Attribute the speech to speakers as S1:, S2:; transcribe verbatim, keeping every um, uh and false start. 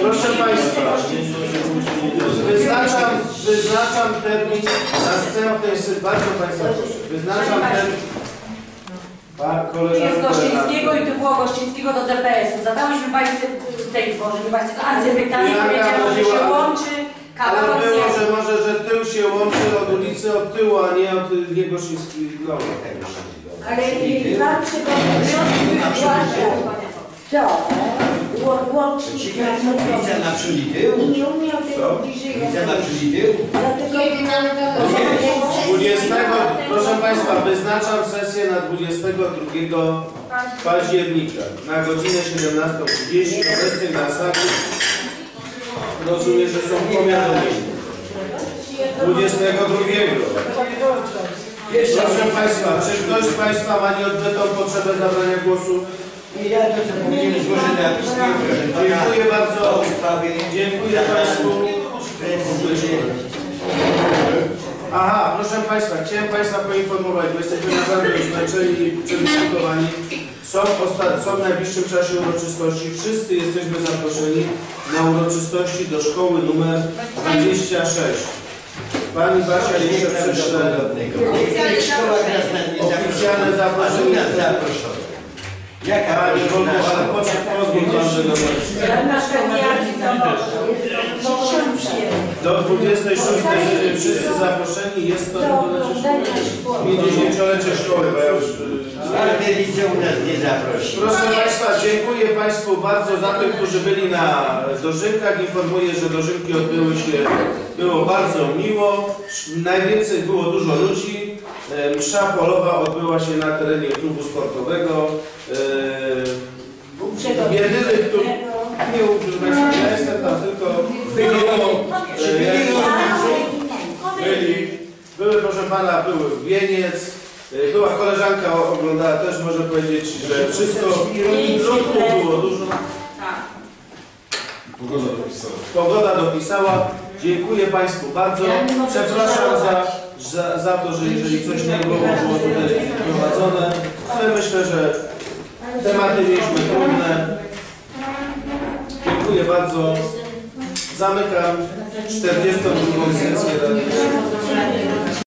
S1: Proszę Państwa, wyznaczam, wyznaczam termin następnej sesji. Bardzo Państwa proszę. Wyznaczam termin.
S2: Jest Gościńskiego i tu było Gościńskiego do D P S-u. Zadałyśmy Państwu tej Boże, nie Państwu antypytanie, powiedziano, że się łączy kawałek
S1: ale było, że może, że tył się łączy od ulicy, od tyłu, a nie od Gościńskiego.
S3: Ale Pan przewodniczący łączyć
S4: ulica naprzód i tył?
S3: i nie umiał tego bliżej.
S4: Ulica naprzód i tył?
S1: dwudziestego, proszę Państwa, wyznaczam sesję na dwudziestego drugiego października na godzinę siedemnastą trzydzieści. Obecnych na sali rozumiem, że są powiadomienia. dwudziestego drugiego. Proszę Państwa, czy ktoś z Państwa ma nieodbytą potrzebę zabrania głosu?
S4: Ja to co powinienem złożyć na pismo.
S1: Dziękuję bardzo. Dziękuję Państwu. Aha, proszę Państwa, chciałem Państwa poinformować, bo jesteśmy naprawdę zmęczeni i przedyskutowani. Są, są w najbliższym czasie uroczystości. Wszyscy jesteśmy zaproszeni na uroczystości do szkoły numer dwadzieścia sześć. Pani Basia jeszcze prześle oficjalne zaproszenie.
S4: Jaka
S1: Pani Wolno, ale pozwól Pan tego do dwudziestej szóstej wszyscy zaproszeni. Jest to pięćdziesięciolecie szkoły, bo ja już...
S4: Czwarte liceum nas nie zaprosi.
S1: Proszę Państwa, dziękuję Państwu bardzo za tych, którzy byli na dożynkach. Informuję, że dożynki odbyły się, było bardzo miło. Najwięcej było dużo ludzi. Msza polowa odbyła się na terenie klubu sportowego. Jedyny, który... Nie, proszę Państwa, ja jestem tam tylko... Byli, były, proszę Pana, były wieniec. Była koleżanka, oglądała też, może powiedzieć, że wszystko ludków było dużo.
S5: Pogoda dopisała.
S1: Pogoda dopisała. Dziękuję Państwu bardzo. Przepraszam za, za, za to, że jeżeli coś nie było, było tutaj prowadzone. Ale myślę, że tematy mieliśmy trudne. Dziękuję bardzo. Zamykam czterdziestą drugą sesję.